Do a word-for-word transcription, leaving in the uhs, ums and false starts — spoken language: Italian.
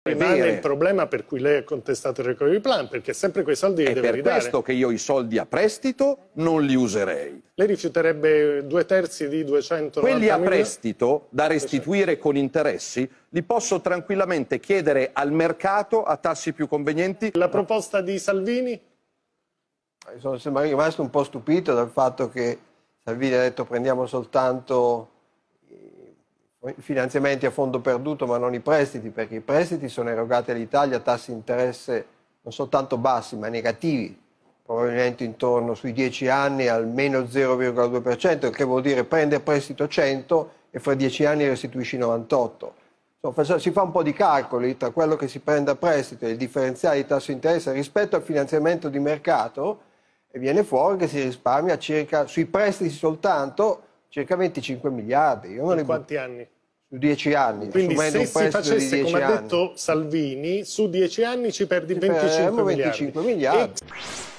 Rimane il problema per cui lei ha contestato il recovery plan, perché sempre quei soldi li deve ridare. È per questo che io i soldi a prestito non li userei. Lei rifiuterebbe due terzi di duecentonovanta Quelli a milioni? prestito, da restituire con interessi, li posso tranquillamente chiedere al mercato a tassi più convenienti. La proposta di Salvini? Sono sempre rimasto un po' stupito dal fatto che Salvini ha detto prendiamo soltanto i finanziamenti a fondo perduto ma non i prestiti, perché i prestiti sono erogati all'Italia a tassi di interesse non soltanto bassi ma negativi, probabilmente intorno sui dieci anni al meno zero virgola due per cento, il che vuol dire prende a prestito cento e fra dieci anni restituisci novantotto. Insomma, si fa un po' di calcoli tra quello che si prende a prestito e il differenziale di tasso di interesse rispetto al finanziamento di mercato e viene fuori che si risparmia circa, sui prestiti soltanto, circa venticinque miliardi. Io non In quanti anni? Su dieci anni. Quindi se un si facesse come ha anni, detto Salvini, su dieci anni ci perdi ci venticinque miliardi. venticinque miliardi. E...